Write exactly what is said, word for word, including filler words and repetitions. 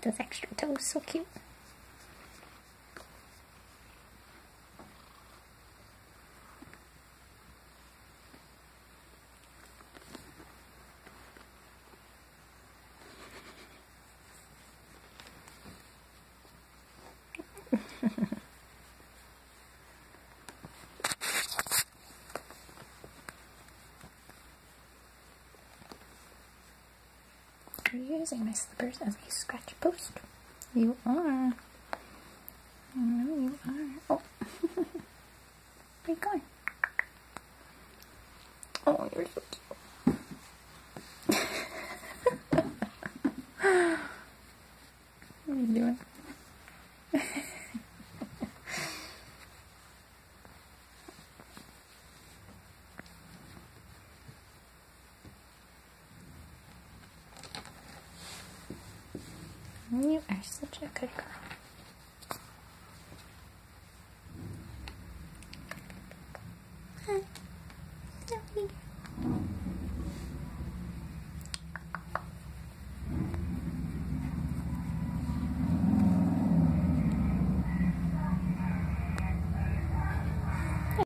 those extra toes, so cute. Are you using my slippers as a scratch post? You are. I know you are. Oh. Where are you going? Oh, you're so cute. What are you doing? You are such a good girl. Hi. Sorry.